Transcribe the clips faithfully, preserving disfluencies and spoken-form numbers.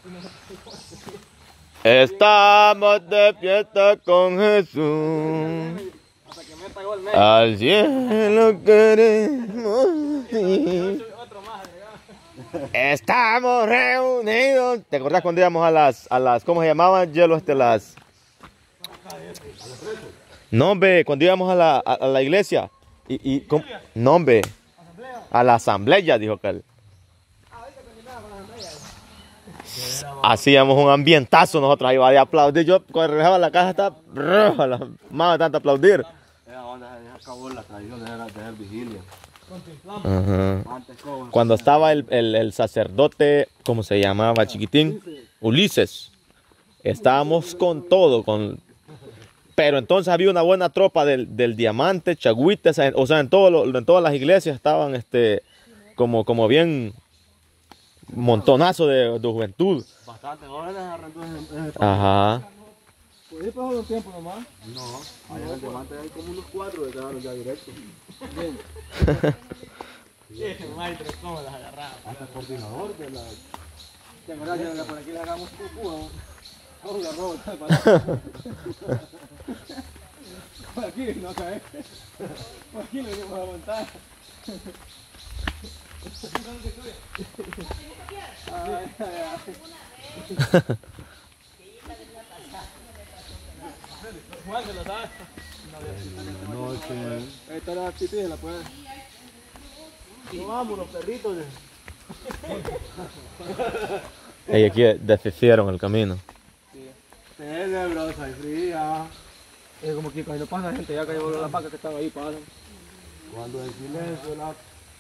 Estamos de fiesta con Jesús. Al cielo queremos ir. Estamos reunidos. ¿Te acordás cuando íbamos a las, a las, ¿cómo se llamaban, Hielo? Este, las... No, hombre, cuando íbamos a la, a, a la iglesia. Y, y, ¿cómo? No, hombre. A la asamblea, dijo que él. Hacíamos un ambientazo nosotros, iba de aplaudir. Yo cuando regresaba a la casa estaba roja, la más de tanto aplaudir. Acabó la tradición de hacer vigilia. Ajá. Cuando estaba el, el, el sacerdote, ¿cómo se llamaba, chiquitín? Ulises. Estábamos con todo, con... pero entonces había una buena tropa del, del Diamante, Chagüites, o sea, en, todo lo, en todas las iglesias estaban este, como, como bien montonazo de, de juventud. Bastante jóvenes arrancó en ese Ajá. ¿Pues ahí pasó un tiempo nomás? No, allá en el Diamante hay como unos cuatro que quedaron ya directos. Bien. Ese maestro, ¿cómo las agarraba? Hasta el coordinador de la... ¿Te acuerdas que por aquí le hagamos cucú? Vamos a robar. Por aquí no cae. Por aquí lo vamos a aguantar. Ay, ay, ay. Juan se lo sabe. noche. Ahí está la pipí, se la puede. No vamos, los perritos. Ellos aquí desficieron el camino. Tenebrosa y fría. Es como que cuando pasa gente, ya cayó las vacas que estaban ahí, pasan. Cuando el silencio la...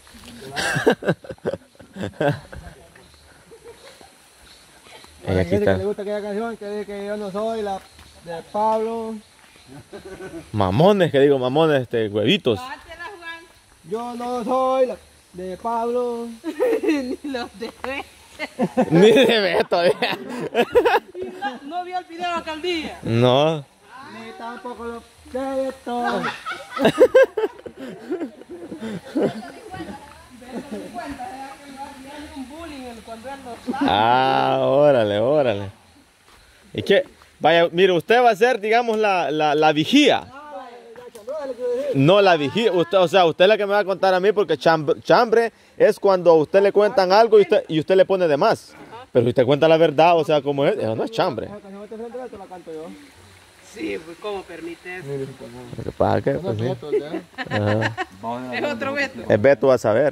Ella Hay aquí gente que está. le gusta aquella canción que dice que yo no soy la de Pablo. Mamones, que digo, mamones, este, huevitos. Yo no soy la de Pablo. Ni los dejé. Ni de Beto. No, no vio el video de la alcaldía. No. Ni tampoco los de todo. Un bullying cuando él no sabe. Ah, órale, órale. ¿Y qué? Vaya, mire, usted va a ser, digamos, la, la, la vigía. No, la vigía. Usted, o sea, usted es la que me va a contar a mí porque chambre, chambre es cuando a usted le cuentan algo y usted, y usted le pone de más. Pero si usted cuenta la verdad, o sea, como es, eso no es chambre. Esa canción de frente de la canto yo. Sí, pues ¿cómo permite eso? Lo que pasa es que, pues, sí. Ajá. Es otro Beto. Es Beto a saber.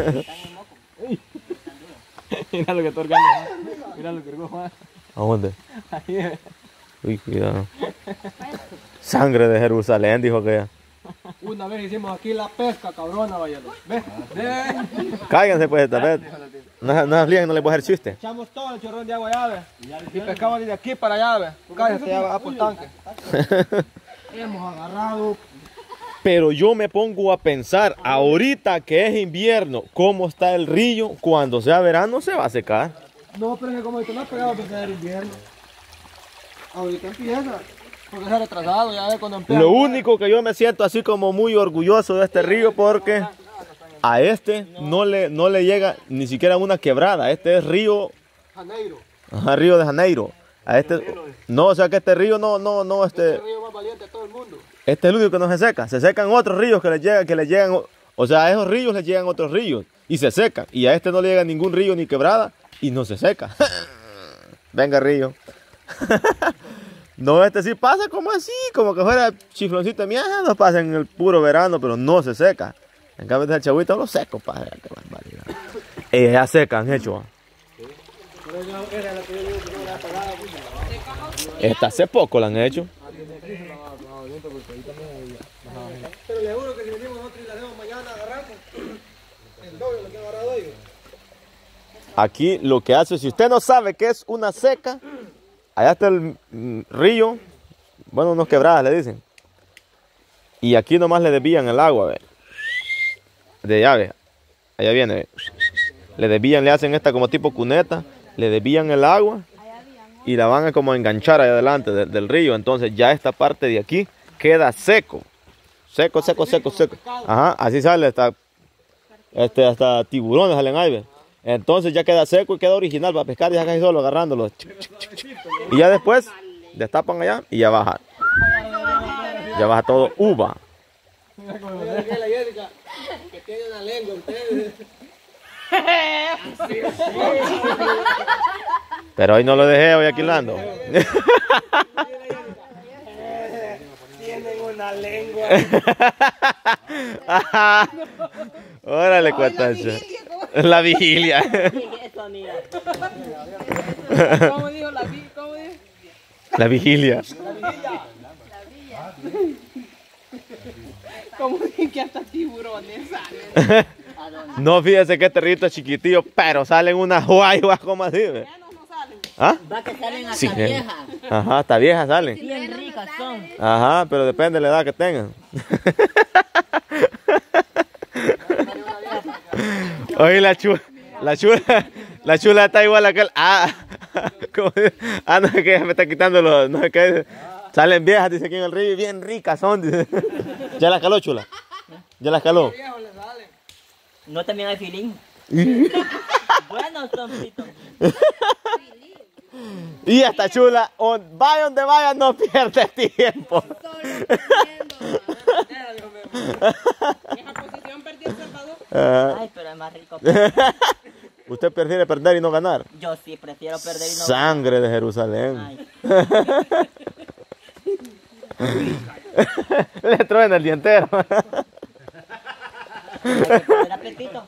Mira lo que está orgando. Mira lo que orgó Juan. ¿A dónde? Ahí es. Uy, cuidado. Sangre de Jerusalén, dijo que. Una vez hicimos aquí la pesca, cabrona, váyalo. ¿Ves? ¿Ves? Cállense pues esta vez. No, no se afligen, no les voy a hacer chiste. Echamos todo el chorrón de agua llave. Y pescamos desde aquí para allá, ¿ves? Cállate, ya va por tanque. Hemos agarrado. Pero yo me pongo a pensar, ahorita que es invierno, ¿cómo está el río? Cuando sea verano se va a secar. No, pero es que como esto no ha pegado porque era invierno. Ahorita empieza. Porque se ha retrasado, ya ves cuando empieza. Lo único que yo me siento así como muy orgulloso de este río porque a este no le, no le llega ni siquiera una quebrada. Este es río, Janeiro. ajá, Río de Janeiro. A este, no, o sea que este río no, no, no, este, El río más valiente de todo el mundo. este es el único que no se seca. Se secan otros ríos que le llegan, que le llegan, o sea, a esos ríos les llegan otros ríos y se secan. Y a este no le llega ningún río ni quebrada y no se seca. Venga, río. No, este sí pasa como así, como que fuera chifloncito de mierda, no pasa en el puro verano, pero no se seca. En cambio este chavito lo seco, padre, qué barbaridad. Ellas ya secan, hecho. Esta hace poco la han hecho. Pero le juro que si venimos nosotros y la hacemos mañana, agarramos el doble lo que han agarrado ellos. Aquí lo que hace, si usted no sabe qué es una seca, allá está el mm, río, bueno, unos quebradas le dicen. Y aquí nomás le desvían el agua, ve. De allá, ve. Allá viene, ve. Le desvían, le hacen esta como tipo cuneta, le desvían el agua y la van a como enganchar allá adelante de, del río. Entonces ya esta parte de aquí queda seco. Seco, seco, seco, seco. Ajá, así sale hasta, este, hasta tiburones salen ahí, ve. Entonces ya queda seco y queda original para pescar, ya casi solo agarrándolo. Y ya después destapan allá y ya baja. Ya baja todo uva. Mira que la Jessica, que tiene una lengua ustedes. Pero hoy no lo dejé, hoy aquí lo ando. Tienen una lengua. Órale, cuatacho. La vigilia. Eso, mira. ¿Cómo dijo la vi? ¿Cómo dijo? La vigilia. ¿Cómo dije que hasta tiburones salen? No, fíjese que este rito es chiquitillo, pero salen unas guayas como así. ¿Ve? Ya no, no salen. ¿Ah? Va que salen hasta Sí. viejas. Ajá, hasta viejas salen. Bien ricas son. Ajá, pero depende de la edad que tengan. Oye, la chula, la chula, la chula está igual a aquel. Ah, ¿cómo dice? Ah, no sé qué, me está quitando los, no sé qué. Salen viejas, dice aquí en el río, bien ricas son, dice. ¿Ya las caló, chula? ¿Ya las caló? No, también hay filín. Buenos son, Pito. Y esta chula, o- vaya donde vaya, no pierde tiempo. Esa posición perdió El Salvador. Ah, Ay, pero es más rico. ¿usted prefiere perder y no ganar? Yo sí prefiero perder y no. Sangre de Jerusalén. Ay. Le truena el dientero. Hay que poner apretito.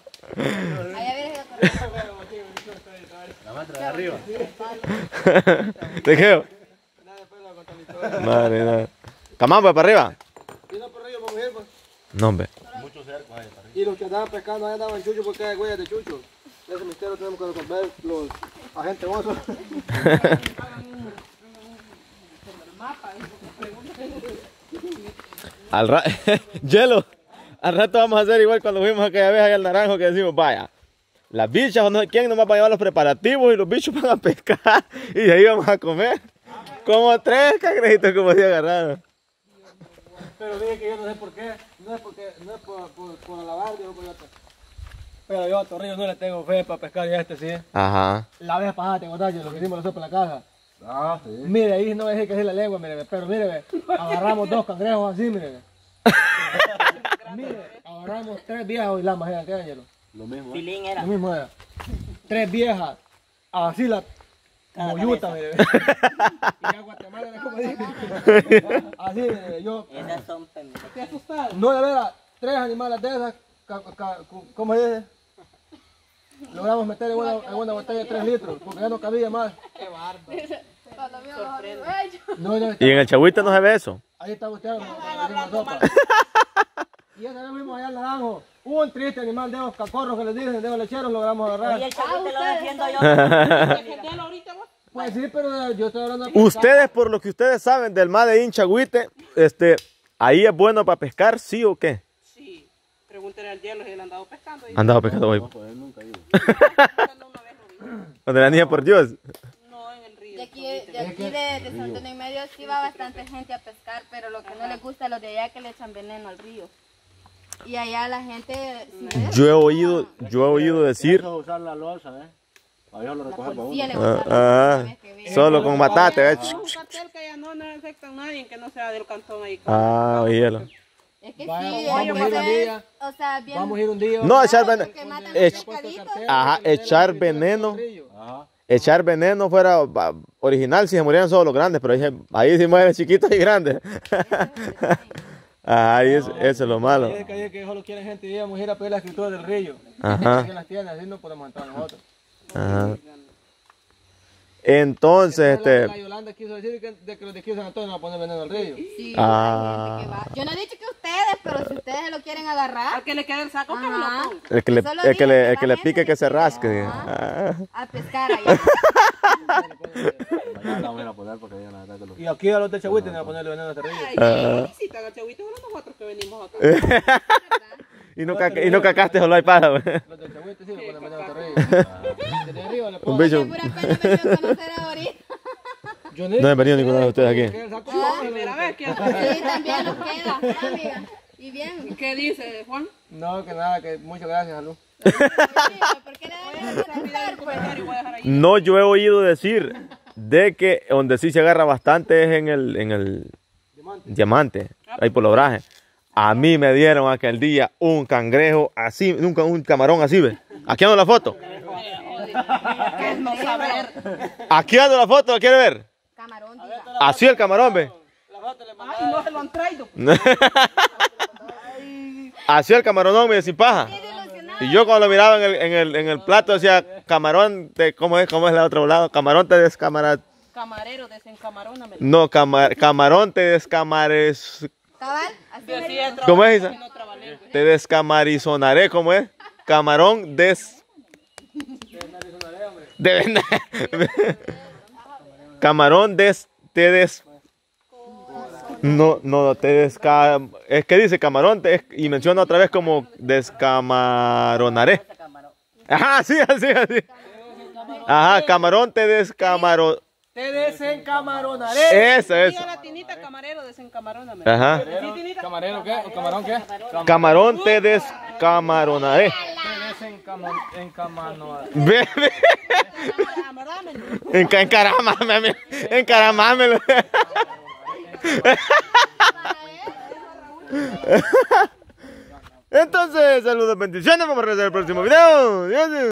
¿Te quedo? Madre, nada. Camán, pues, para arriba. Vino por arriba, para mujer, pues. No, hombre. Y los que andaban pescando allá andaban chucho porque hay huellas de chucho. Ese misterio tenemos que resolver los agentes osos. Al rato, Hielo, al rato vamos a hacer igual cuando fuimos aquella vez allá al Naranjo que decimos, vaya, las bichas o no sé quién nomás va a llevar los preparativos y los bichos van a pescar y de ahí vamos a comer. Como tres cangrejitos como se agarraron. Pero dije que yo no sé por qué. No es porque, no es por, por, por alabar, digo por otro. Pero yo a Torrillo no le tengo fe para pescar y a este sí. Ajá. La vez pasada, te contás, lo que hicimos nosotros en la caja. Ah, sí. Mire, ahí no dejé que es la lengua, mire, ve, pero mire, ve, agarramos dos cangrejos así, mire. Ve. Mire, agarramos tres viejas y lamas, ¿era qué, Ángelo? Lo mismo. ¿eh? Filín Lo era. mismo era. Tres viejas, así la Cada moyuta, cabeza. mire. Ve. Y a Guatemala era como dije. Así, mire, yo, Esas son femeninas. ¿Te asustaron? no de veras, tres animales de esas, ca- ca- ¿cómo se dice? Logramos meter en una, en una botella de tres litros, porque ya no cabía más. Qué bárbaro. No, no, Y en el Chagüita no se ve eso. ahí está usted, sopa. Y esa vez fuimos allá al Naranjo. Un triste animal de esos cacorros que les dicen, de esos lecheros, logramos agarrar. Oye, el chavo te lo defiendo yo. ¿Defendelo ahorita vos? Pues sí, pero yo estoy hablando de... Ustedes, por lo que ustedes saben del mar de Inchagüite, este, ahí es bueno para pescar, ¿sí o qué? Sí. Pregúntale al Hielo si él ha andado pescando. Y Andaba pescando hoy. Pues nunca iba. pescando una vez lo vi. Donde la niña por Dios. No, en el río. De aquí, de, aquí de, de Santo Antonio y Medio sí va bastante gente a pescar, pero lo que no les gusta a los de allá es que le echan veneno al río. Y allá la gente, si ves, Yo he oído, yo he oído decir, Eso es usar la losa, ¿eh? Para ellos lo la recogen para policía uno. le gusta ah, la vez que ve. solo con matate, ¿ves? Es un cartel que ya no, no afecta a nadie que no sea del cantón ahí. Ah, hielo. Es que Vaya, sí, vamos es a ir que un es, día. o sea, bien... Vamos a ir un día. No, echar veneno. que matan Ech- los pescaditos. Ajá, echar veneno. Ajá. Echar veneno fuera ah, original si se murieran solo los grandes, pero ahí, ahí sí mueren chiquitos y grandes. Ajá, ahí es, eso es lo malo. Es que ahí es que solo quieren gente y íbamos a ir a pedir la escritura del río. Ajá. Que las tiene, así no podemos entrar nosotros. Ajá. Entonces, La, la este, Yolanda quiso decir que, de que los de aquí de San Antonio van a poner veneno al río. Sí, Ah. hay gente que va. Yo no he dicho que ustedes, pero si ustedes lo quieren agarrar, Al que le quede el saco, que me lo ajá, ponga. el que le, Solo el que digo le, que el que le va pique gente que se que- rasque. Ajá. Ah. a pescar allá. Mañana la voy a ir a poner porque ya nada que lo... Y aquí a los de Chagüite van a ponerle veneno a este río. Ay, Ah. visita, Gachahuito, uno nosotros que venimos acá. Y no, caca- y no cacaste solo hay para. Los de Chagüite sí le ponen veneno a este río. Desde arriba le Un ponen. bicho. Qué pura pena me dio conocer ahorita. Yo No he venido ninguno de ustedes aquí. Que el saco- La primera vez que Sí, también nos queda, amiga. Y bien. ¿Qué dice Juan? No, que nada, que muchas gracias, Salud. ¿Por qué le dan a saltar, pues? No, yo he oído decir de que donde sí se agarra bastante es en el, en el diamante, ahí por los brajes. A mí me dieron aquel día un cangrejo así, nunca un camarón así, ¿ve? Aquí ando la foto. No saber. Aquí ando la foto, ¿la quiere ver? Camarón, diga. Así el camarón, ¿ve? Ay, no se lo han traído. Así el camarón, mire, sin paja. Y yo cuando lo miraba en el, en el, en el plato decía, camarón, te, ¿cómo es? ¿Cómo es el otro lado? Camarón te descamara... Camarero, desencamaróname. No, cama- camarón te descamares... Cabal, así me dijo. ¿Cómo es esa? Te descamarizonaré, ¿cómo es? Camarón des... De... Camarón des... Te des... No, no, no, te desca... Es que dice camarón te des- y menciona otra vez como descamaronaré. Ajá, sí, así, así. Ajá, camarón te descamaro... Te desencamaronaré. Eso, eso. Diga la tinita, camarero, desencamaróname. Ajá. Sí, tinita. ¿Camarero qué? ¿O camarón qué? Camarón te descamaronaré. Desencamaronaré. Ve, ve. Amarámelo. Enca- Encaramámelo. Encaramámelo. Entonces, saludos, bendiciones. Vamos a regresar al próximo video. Adiós.